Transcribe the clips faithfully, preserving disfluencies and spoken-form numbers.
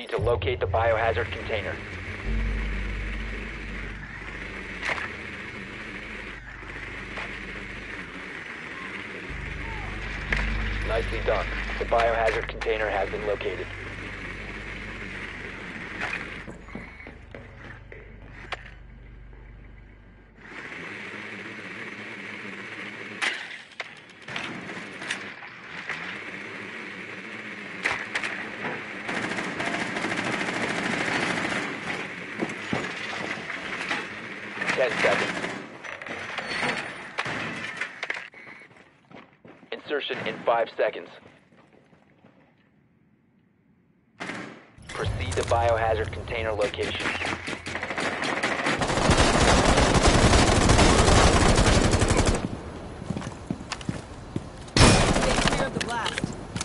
need to locate the biohazard container. Nicely done. The biohazard container has been located. Ten seconds. Insertion in five seconds. Proceed to biohazard container location. Stay clear of the blast.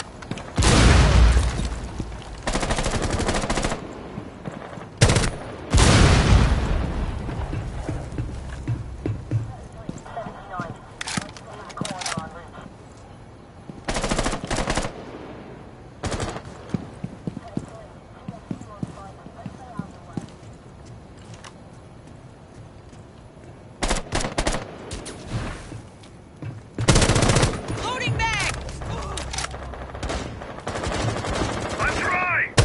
Loading mag! I'm trying!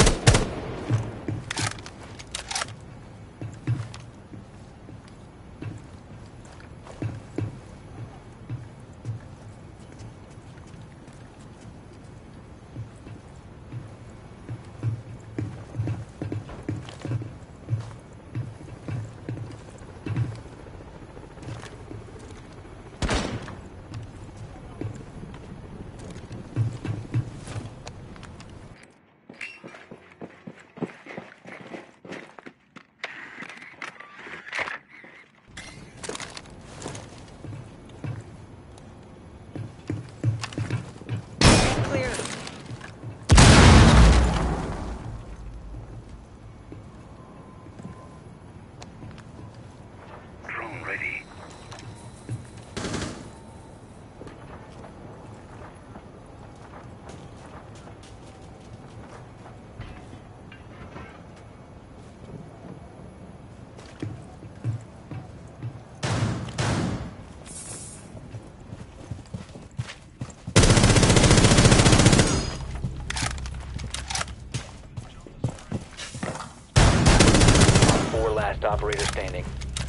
Clear. Drone ready. Four last operator standing.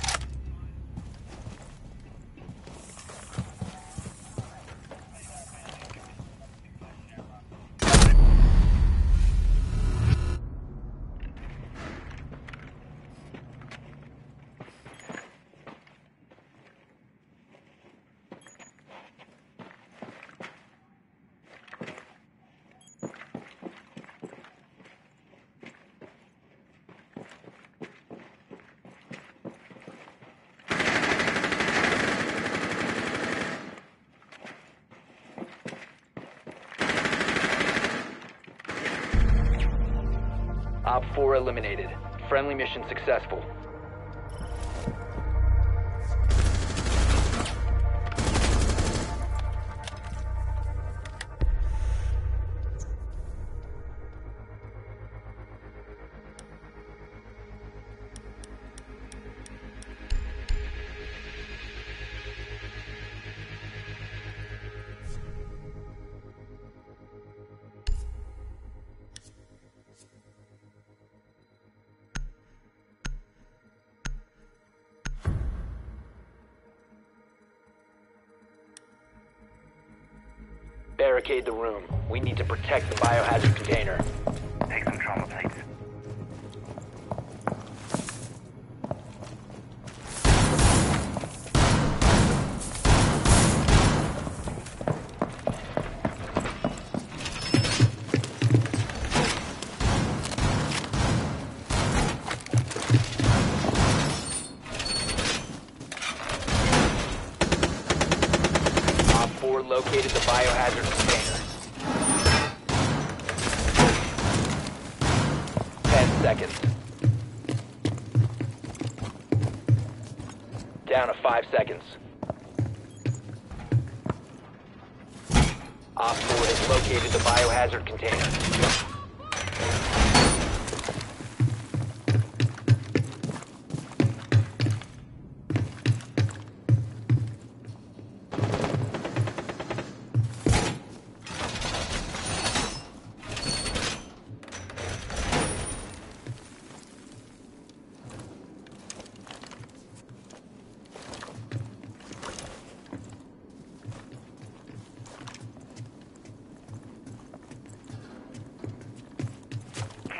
Op four eliminated. Friendly mission successful. Barricade the room. We need to protect the biohazard container. Take some trauma plates. Op four located the biohazard container. Ten seconds. Down to five seconds. Op four has located the biohazard container.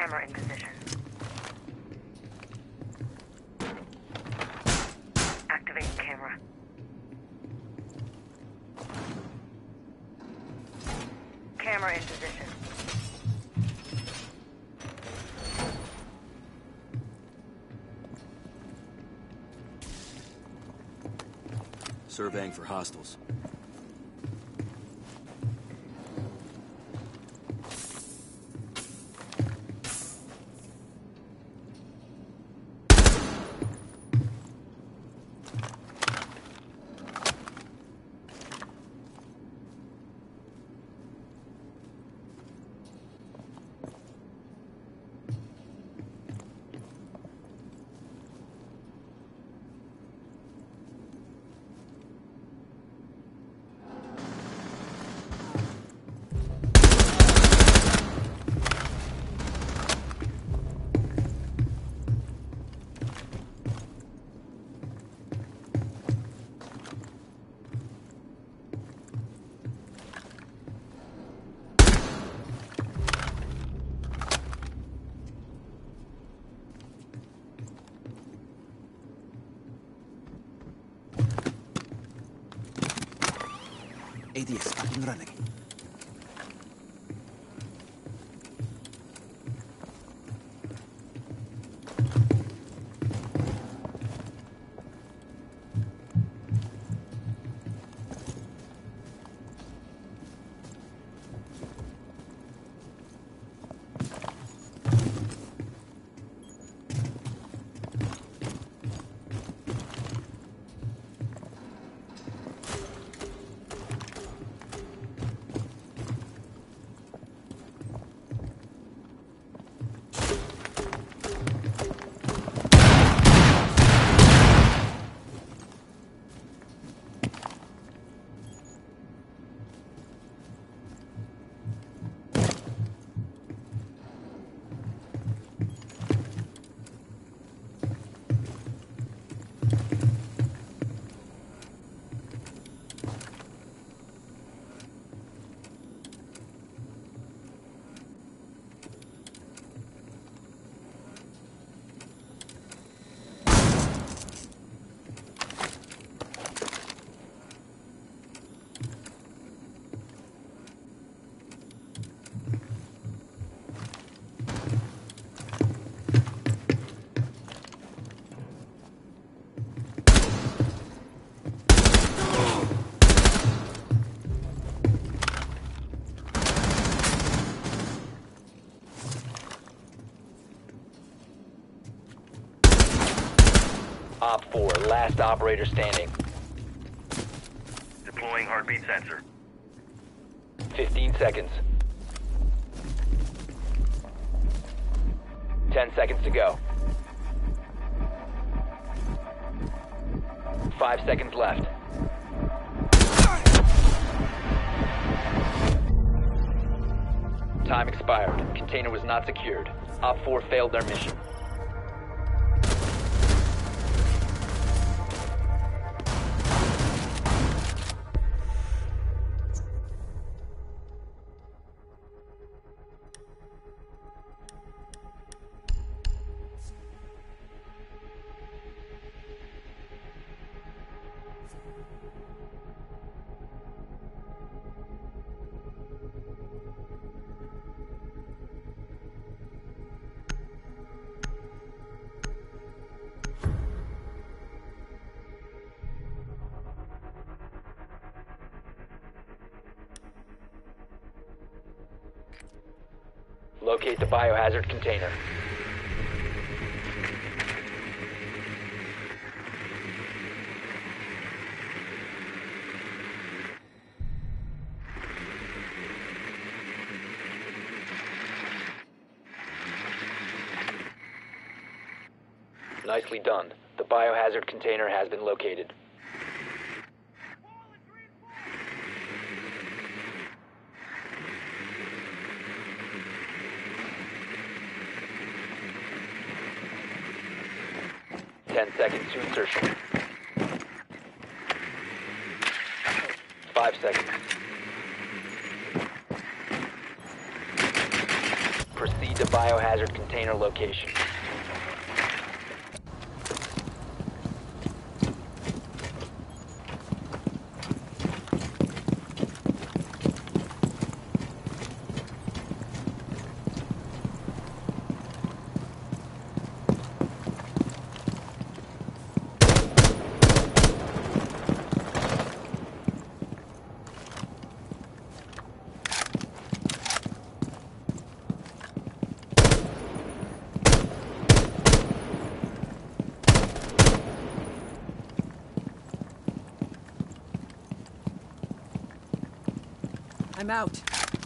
Camera in position. Activating camera. Camera in position. Surveying for hostiles. A D S up and running. Op four, last operator standing. Deploying heartbeat sensor. fifteen seconds. ten seconds to go. five seconds left. Time expired. Container was not secured. Op four failed their mission. Locate the biohazard container. Nicely done. The biohazard container has been located. Ten seconds to insertion. Five seconds. Proceed to bio. biohazard container location. I'm out.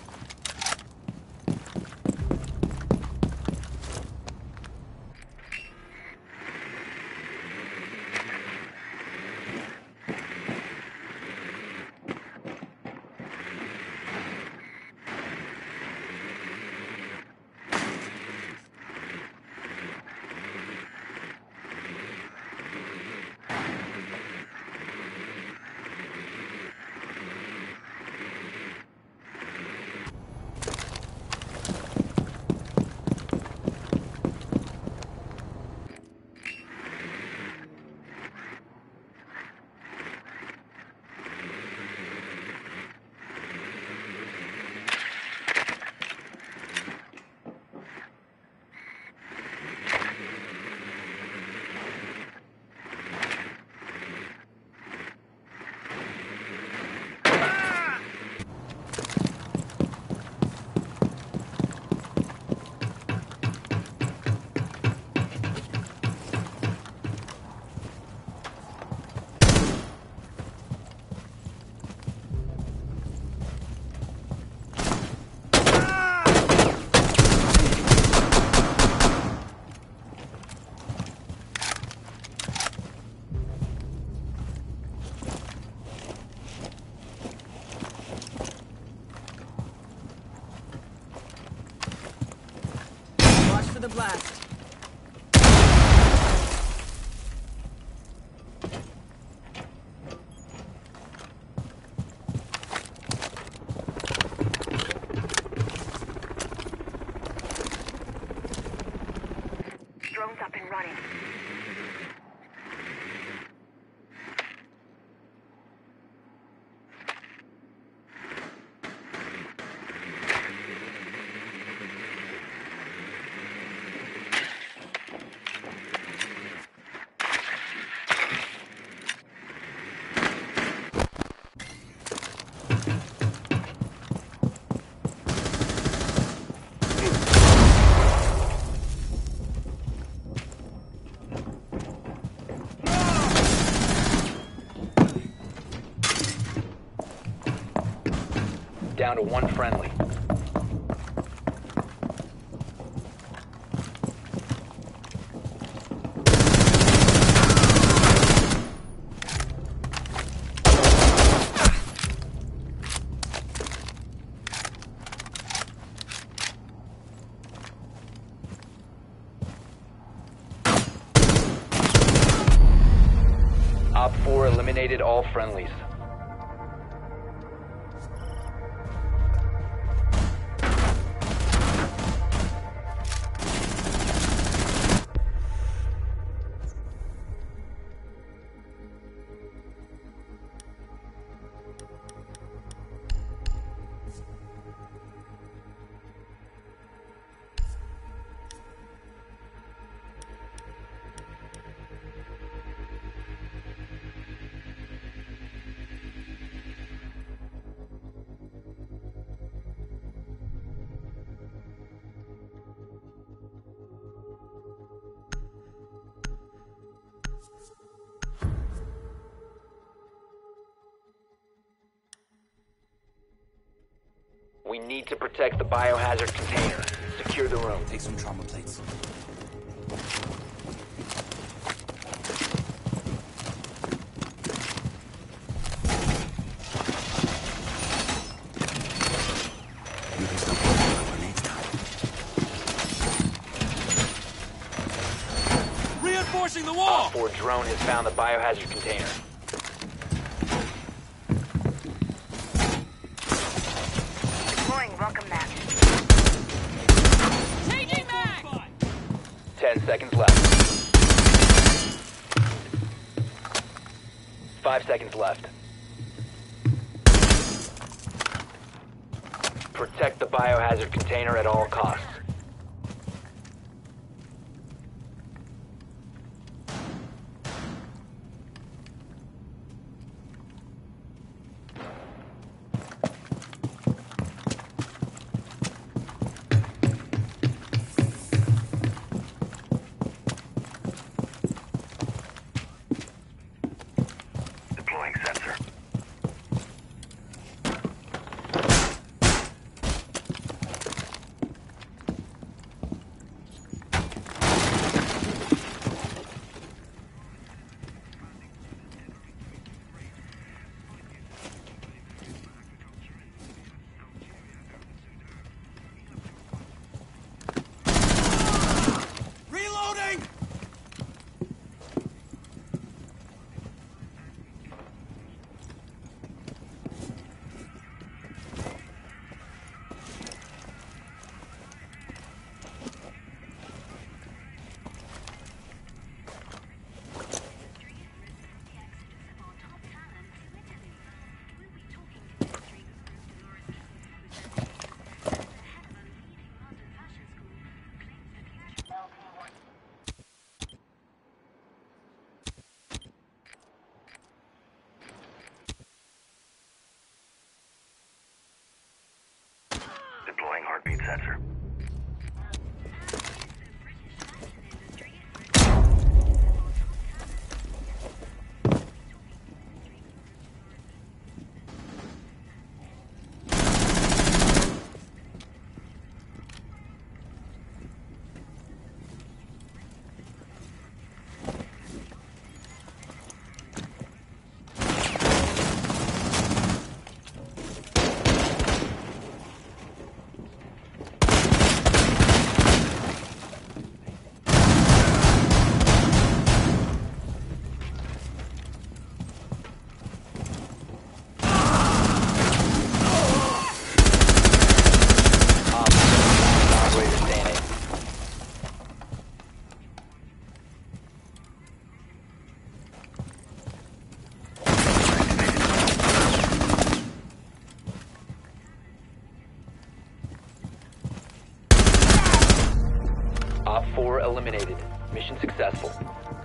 Watch for the blast. Drone's up and running. Down to one friendly. Op four eliminated all friendlies. We need to protect the biohazard container. Secure the room. Take some trauma plates. You can still put my grenades down. Reinforcing the wall! Op four drone has found the biohazard container. Deploying welcome mat. Changing mag! Ten seconds left. Five seconds left. Protect the biohazard container at all costs. Deploying sensor. Reloading! Deploying heartbeat sensor. Operator standing. Op four eliminated. Mission successful.